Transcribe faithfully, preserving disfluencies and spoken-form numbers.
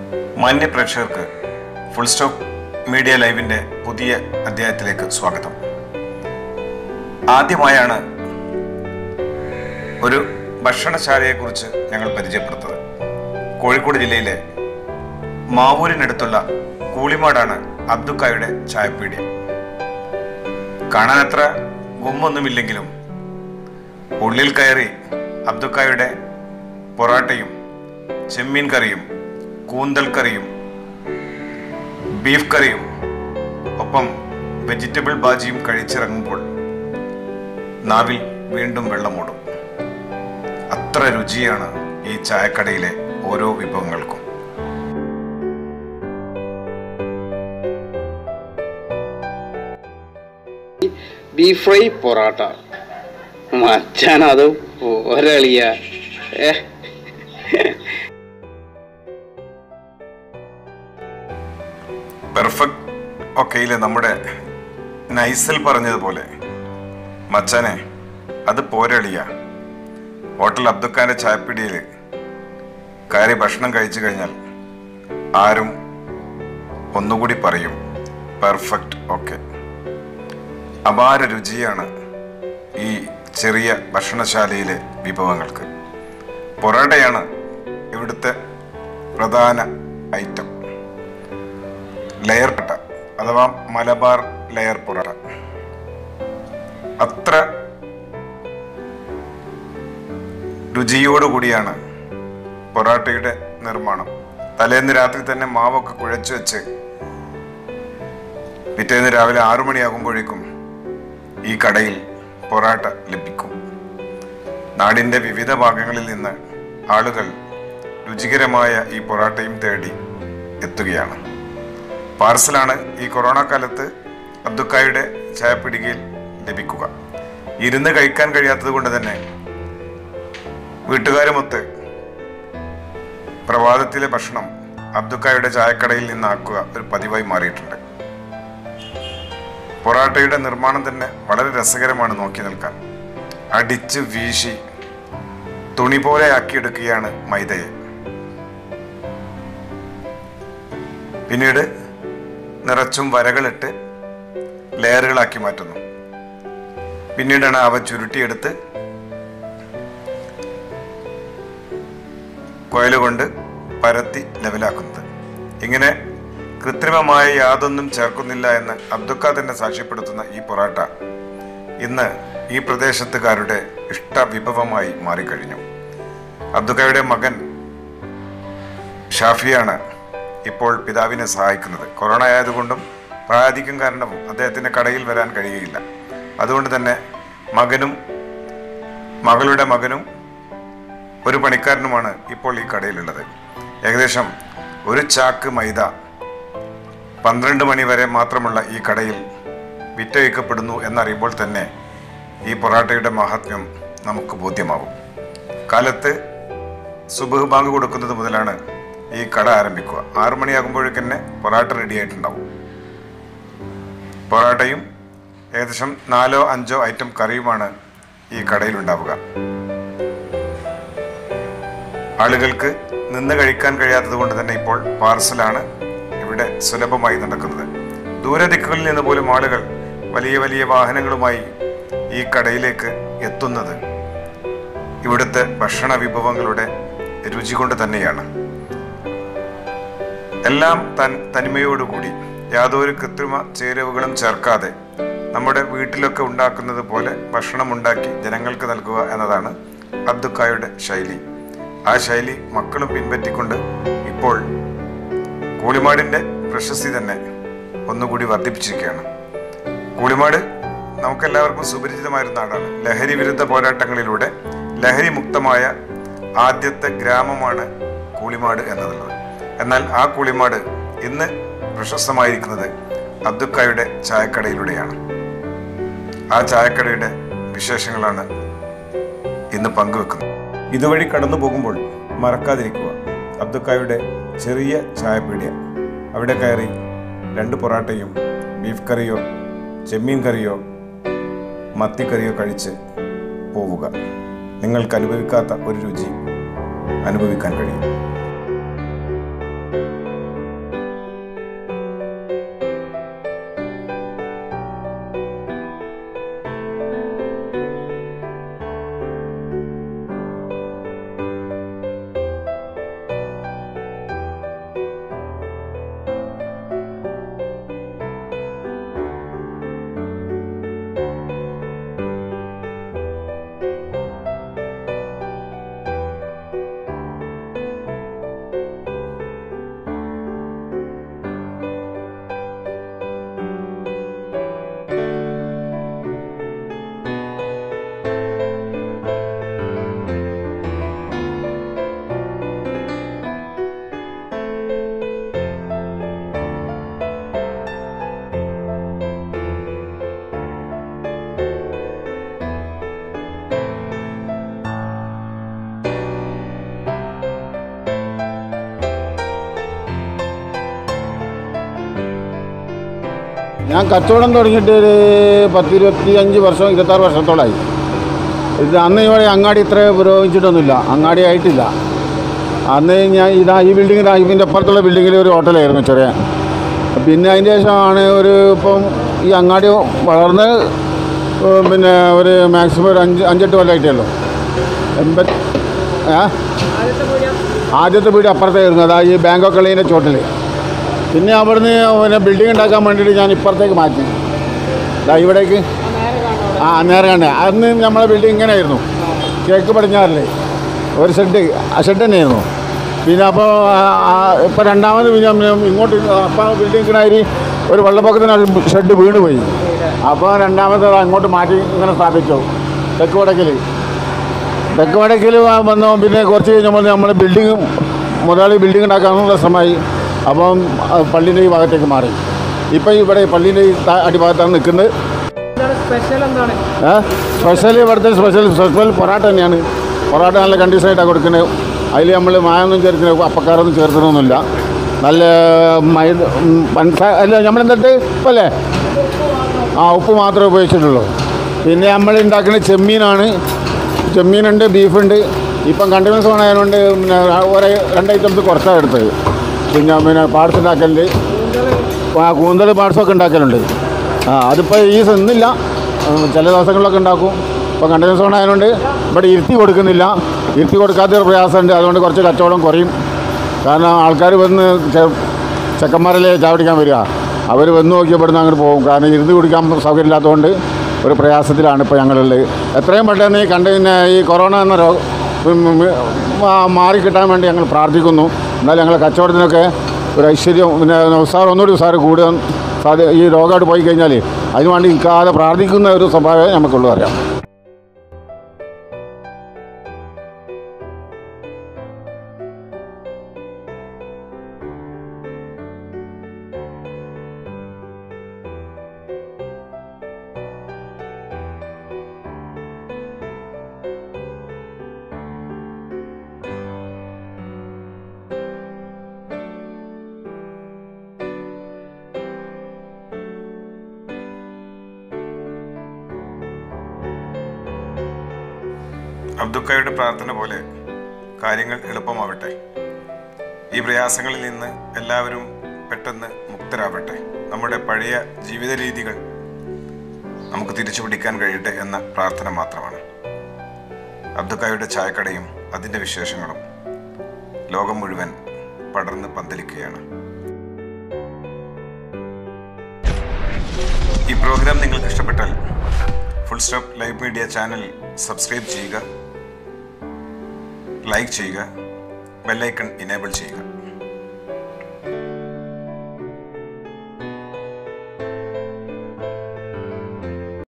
മാന്യ പ്രേക്ഷകർക്ക് full stop media ലൈവിൻ്റെ പുതിയ അധ്യായത്തിലേക്ക് സ്വാഗതം. ആദ്യമായാണ് ഒരു ഭക്ഷണശാലയെക്കുറിച്ച് ഞങ്ങൾ പരിചയപ്പെടുത്തുന്നത്. കോഴിക്കോട് ജില്ലയിലെ മാവൂരിനടുത്തുള്ള കൂളിമാടാണ് അബ്ദുക്കായുടെ ചായപ്പീടിയ. കാണാൻ അത്ര ഗുമ്മൊന്നുമില്ലെങ്കിലും ഉള്ളിൽ കയറി അബ്ദുക്കായുടെ പൊറാട്ടയും ചെമ്മീൻ കറിയും കൂന്തൽ കറിയും ബീഫ് കറിയും ഒപ്പം വെജിറ്റബിൾ ബാജിയും കഴിച്ചിറങ്ങുമ്പോൾ നാവിൽ വീണ്ടും വെള്ളമൂടും. അത്ര രുചിയാണ് ഈ ചായക്കടയിലെ ഓരോ വിഭവങ്ങൾക്കും. ബീഫ് ഫ്രൈ പൊറാട്ട മച്ചാനത് ഒരളിയ പെർഫെക്റ്റ് ഒക്കെയിലെ നമ്മുടെ നൈസൽ പറഞ്ഞതുപോലെ മച്ചാനെ അത് പോരളിയ. ഹോട്ടൽ അബ്ദുക്കാന്റെ ചായപ്പിടിയിൽ കയറി ഭക്ഷണം കഴിച്ചു കഴിഞ്ഞാൽ ആരും ഒന്നുകൂടി പറയും പെർഫെക്റ്റ് ഓക്കെ. അപാര രുചിയാണ് ഈ ചെറിയ ഭക്ഷണശാലയിലെ വിഭവങ്ങൾക്ക്. പൊറാട്ടയാണ് ഇവിടുത്തെ പ്രധാന ഐറ്റം. ലെയർ പൊറോട്ട അഥവാ മലബാർ ലെയർ പൊറോട്ട അത്ര രുചിയോടുകൂടിയാണ് പൊറാട്ടയുടെ നിർമ്മാണം. തലേന്ന് രാത്രി തന്നെ മാവൊക്കെ കുഴച്ചു വെച്ച് പിറ്റേന്ന് രാവിലെ ആറു മണിയാകുമ്പോഴേക്കും ഈ കടയിൽ പൊറാട്ട ലഭിക്കും. നാടിൻ്റെ വിവിധ ഭാഗങ്ങളിൽ നിന്ന് ആളുകൾ രുചികരമായ ഈ പൊറാട്ടയും തേടി എത്തുകയാണ്. പാർസലാണ് ഈ കൊറോണ കാലത്ത് അബ്ദുക്കായുടെ ചായപ്പിടികയിൽ ലഭിക്കുക. ഇരുന്ന് കഴിക്കാൻ കഴിയാത്തത് കൊണ്ട് തന്നെ വീട്ടുകാരുമൊത്ത് പ്രഭാതത്തിലെ ഭക്ഷണം അബ്ദുക്കായുടെ ചായക്കടയിൽ നിന്നാക്കുക ഒരു പതിവായി മാറിയിട്ടുണ്ട്. പൊറാട്ടയുടെ നിർമ്മാണം തന്നെ വളരെ രസകരമാണ് നോക്കി നിൽക്കാൻ. അടിച്ച് വീശി തുണി പോലെ ആക്കിയെടുക്കുകയാണ് മൈദയെ. പിന്നീട് നിറച്ചും വരകളിട്ട് ലെയറുകളാക്കി മാറ്റുന്നു. പിന്നീടാണ് അവ ചുരുട്ടിയെടുത്ത് കോയലുകൊണ്ട് പരത്തി ലെവലാക്കുന്നത്. ഇങ്ങനെ കൃത്രിമമായ യാതൊന്നും ചേർക്കുന്നില്ല എന്ന് അബ്ദുക്ക തന്നെ സാക്ഷ്യപ്പെടുത്തുന്ന ഈ പൊറാട്ട ഇന്ന് ഈ പ്രദേശത്തുകാരുടെ ഇഷ്ട വിഭവമായി മാറിക്കഴിഞ്ഞു. അബ്ദുക്കയുടെ മകൻ ഷാഫിയാണ് ഇപ്പോൾ പിതാവിനെ സഹായിക്കുന്നത്. കൊറോണ ആയതുകൊണ്ടും പ്രായാധിക്യം കാരണവും അദ്ദേഹത്തിന് കടയിൽ വരാൻ കഴിയുകയില്ല. അതുകൊണ്ട് തന്നെ മകനും മകളുടെ മകനും ഒരു പണിക്കാരനുമാണ് ഇപ്പോൾ ഈ കടയിലുള്ളത്. ഏകദേശം ഒരു ചാക്ക് മൈദ പന്ത്രണ്ട് മണി വരെ മാത്രമുള്ള ഈ കടയിൽ വിറ്റഴിക്കപ്പെടുന്നു എന്നറിയുമ്പോൾ തന്നെ ഈ പൊറാട്ടയുടെ മഹാത്മ്യം നമുക്ക് ബോധ്യമാവും. കാലത്ത് സുബഹ് ബാങ്ക് കൊടുക്കുന്നത് മുതലാണ് ഈ കട ആരംഭിക്കുക. ആറു മണിയാകുമ്പോഴേക്ക് തന്നെ പൊറാട്ട റെഡി ആയിട്ടുണ്ടാവും. പൊറാട്ടയും ഏകദേശം നാലോ അഞ്ചോ ഐറ്റം കറിയുമാണ് ഈ കടയിലുണ്ടാവുക. ആളുകൾക്ക് നിന്ന് കഴിക്കാൻ കഴിയാത്തത് കൊണ്ട് തന്നെ ഇപ്പോൾ പാർസലാണ് ഇവിടെ സുലഭമായി നടക്കുന്നത്. ദൂരദിക്കുകളിൽ നിന്ന് പോലും ആളുകൾ വലിയ വലിയ വാഹനങ്ങളുമായി ഈ കടയിലേക്ക് എത്തുന്നത് ഇവിടുത്തെ ഭക്ഷണ വിഭവങ്ങളുടെ രുചി കൊണ്ട് തന്നെയാണ്. എല്ലാം തൻ തനിമയോടുകൂടി യാതൊരു കൃത്രിമ ചേരുവകളും ചേർക്കാതെ നമ്മുടെ വീട്ടിലൊക്കെ ഉണ്ടാക്കുന്നത് പോലെ ഭക്ഷണം ഉണ്ടാക്കി ജനങ്ങൾക്ക് നൽകുക എന്നതാണ് അബ്ദുക്കായുടെ ശൈലി. ആ ശൈലി മക്കളും പിൻപറ്റിക്കൊണ്ട് ഇപ്പോൾ കൂളിമാടിൻ്റെ പ്രശസ്തി തന്നെ ഒന്നുകൂടി വർദ്ധിപ്പിച്ചിരിക്കുകയാണ്. കൂളിമാട് നമുക്കെല്ലാവർക്കും സുപരിചിതമായൊരു നാടാണ്. ലഹരി വിരുദ്ധ പോരാട്ടങ്ങളിലൂടെ ലഹരി മുക്തമായ ആദ്യത്തെ ഗ്രാമമാണ് കൂളിമാട് എന്നുള്ളത്. എന്നാൽ ആ കൂളിമാട് ഇന്ന് പ്രശസ്തമായിരിക്കുന്നത് അബ്ദുക്കായുടെ ചായക്കടയിലൂടെയാണ്. ആ ചായക്കടയുടെ വിശേഷങ്ങളാണ് ഇന്ന് പങ്കുവെക്കുന്നത്. ഇതുവഴി കടന്നു പോകുമ്പോൾ മറക്കാതിരിക്കുക അബ്ദുക്കായുടെ ചെറിയ ചായപ്പീടിയ. അവിടെ കയറി രണ്ട് പൊറാട്ടയും ബീഫ് കറിയോ ചെമ്മീൻ കറിയോ മത്തിക്കറിയോ കഴിച്ച് പോവുക. നിങ്ങൾക്ക് അനുഭവിക്കാത്ത ഒരു രുചി അനുഭവിക്കാൻ കഴിയും. ഞാൻ കച്ചവടം തുടങ്ങിയിട്ട് ഒരു പത്തിരുപത്തി അഞ്ച് വർഷം ഇരുപത്താറ് വർഷത്തോളമായി. ഇത് അന്ന് ഇവിടെ അങ്ങാടി ഇത്ര പുരോഗമിച്ചിട്ടൊന്നുമില്ല, അങ്ങാടി ആയിട്ടില്ല. അന്ന് ഞാൻ ഇതാ ഈ ബിൽഡിംഗ് ഇതാ ഇതിൻ്റെ അപ്പുറത്തുള്ള ബിൽഡിങ്ങിൽ ഒരു ഹോട്ടലായിരുന്നു ചെറിയ. പിന്നെ അതിന് ശേഷമാണ് ഒരു ഇപ്പം ഈ അങ്ങാടി വളർന്ന് പിന്നെ ഒരു മാക്സിമം ഒരു അഞ്ച് അഞ്ചെട്ട് കൊല്ലമായിട്ടല്ലോ. എൺപത്തി ഏ ആദ്യത്തെ വീട് അപ്പുറത്തായിരുന്നു, അതാ ഈ ബാങ്കോക്ക് ഉള്ളതിൻ്റെ ചോട്ടിൽ. പിന്നെ അവിടുന്ന് പിന്നെ ബിൽഡിംഗ് ഉണ്ടാക്കാൻ വേണ്ടിയിട്ട് ഞാൻ ഇപ്പുറത്തേക്ക് മാറ്റി, ഇതാ ഇവിടേക്ക്. ആ നേരെ കണ്ടേ, അന്ന് നമ്മളെ ബിൽഡിംഗ് ഇങ്ങനെ ആയിരുന്നു, കിഴക്ക് പടിഞ്ഞാറില്ലേ ഒരു ഷെഡ്, ആ ഷെഡ് തന്നെയായിരുന്നു. പിന്നെ അപ്പോൾ ഇപ്പോൾ രണ്ടാമത് പിന്നെ ഇങ്ങോട്ട് അപ്പോൾ ബിൽഡിങ്ങിനായി ഒരു വെള്ളപ്പൊക്കത്തിന് ഷെഡ് വീണ് പോയി. അപ്പോൾ രണ്ടാമത് അങ്ങോട്ട് മാറ്റി ഇങ്ങനെ സ്ഥാപിച്ചു തെക്ക് വടക്കിൽ. തെക്ക് വടക്കിൽ വന്നു. പിന്നെ കുറച്ച് കഴിഞ്ഞപ്പോൾ നമ്മൾ ബിൽഡിങ് മുതലാളി ബിൽഡിംഗ് ഉണ്ടാക്കാനുള്ള ശ്രമമായി. അപ്പം പള്ളീൻ്റെ ഈ ഭാഗത്തേക്ക് മാറി. ഇപ്പം ഇവിടെ പള്ളീൻ്റെ ഈ അടിഭാഗത്താണ് നിൽക്കുന്നത്. ഏഹ് സ്പെഷ്യൽ ഇവിടുത്തെ സ്പെഷ്യൽ സ്പെഷ്യൽ പൊറാട്ട തന്നെയാണ്. പൊറാട്ട നല്ല കണ്ടീഷനായിട്ടാണ് കൊടുക്കുന്നത്. അതിൽ നമ്മൾ മായൊന്നും ചേർക്കുന്നത്, അപ്പക്കാരൊന്നും ചേർക്കണമെന്നില്ല. നല്ല മൈ പഞ്ചസാര അല്ല നമ്മളെന്തിട്ട് ഇപ്പം അല്ലേ ആ ഉപ്പ് മാത്രമേ ഉപയോഗിച്ചിട്ടുള്ളൂ. പിന്നെ നമ്മൾ ഉണ്ടാക്കുന്ന ചെമ്മീനാണ്. ചെമ്മീനുണ്ട്, ബീഫുണ്ട്. ഇപ്പം കണ്ടിന്യൂസ് ആയതുകൊണ്ട് പിന്നെ ഒരേ രണ്ട് ഐറ്റംസ് കുറച്ചാണ് എടുത്തത്. പിന്നെ പിന്നെ പാർട്സ് ഉണ്ടാക്കലുണ്ട്, കൂന്തൽ പാർട്സൊക്കെ ഉണ്ടാക്കലുണ്ട്. ആ അതിപ്പോൾ ഈ ഇന്നില്ല, ചില ദിവസങ്ങളിലൊക്കെ ഉണ്ടാക്കും. ഇപ്പോൾ കണ്ടിന്യൂസ് ആയതുകൊണ്ട് ഇവിടെ ഇരുത്തി കൊടുക്കുന്നില്ല. ഇരുത്തി കൊടുക്കാത്തൊരു പ്രയാസമുണ്ട്. അതുകൊണ്ട് കുറച്ച് കച്ചവടം കുറയും. കാരണം ആൾക്കാർ വന്ന് ചെക്കന്മാരല്ലേ ചാവടിക്കാൻ വരിക, അവർ വന്ന് നോക്കിയപ്പെടുന്ന അങ്ങോട്ട് പോകും. കാരണം ഇരുന്ന് കുടിക്കാൻ സൗകര്യമില്ലാത്തതുകൊണ്ട് ഒരു പ്രയാസത്തിലാണ് ഇപ്പോൾ ഞങ്ങളുള്ളത്. എത്രയും പെട്ടെന്ന് ഈ കണ്ട് പിന്നെ ഈ കൊറോണ എന്ന രോഗം മാറിക്കിട്ടാൻ വേണ്ടി ഞങ്ങൾ പ്രാർത്ഥിക്കുന്നു. എന്നാൽ ഞങ്ങളുടെ കച്ചവടത്തിനൊക്കെ ഒരു ഐശ്വര്യം പിന്നെ ഉത്സാഹം ഒന്നുകൂടി ഉത്സാഹം കൂടുതൽ സാധ്യത ഈ രോഗമായിട്ട് പോയി കഴിഞ്ഞാൽ അതിനുവേണ്ടി നിൽക്കാതെ പ്രാർത്ഥിക്കുന്ന ഒരു സ്വഭാവമേ നമുക്കുള്ളൂ അറിയാം. അബ്ദുക്കയുടെ പ്രാർത്ഥന പോലെ കാര്യങ്ങൾ എളുപ്പമാവട്ടെ. ഈ പ്രയാസങ്ങളിൽ നിന്ന് എല്ലാവരും പെട്ടെന്ന് മുക്തരാവട്ടെ. നമ്മുടെ പഴയ ജീവിത രീതികൾ നമുക്ക് തിരിച്ചു പിടിക്കാൻ കഴിയട്ടെ എന്ന പ്രാർത്ഥന മാത്രമാണ്. അബ്ദുക്കയുടെ ചായക്കടയും അതിൻ്റെ വിശേഷങ്ങളും ലോകം മുഴുവൻ പടർന്ന് പന്തലിക്കുകയാണ്. ഈ പ്രോഗ്രാം നിങ്ങൾക്ക് ഇഷ്ടപ്പെട്ടാൽ full stop live media channel subscribe ചെയ്യുക, ലൈക്ക് ചെയ്യുക, ബെല്ലൈക്കൺ ഇനേബിൾ ചെയ്യുക.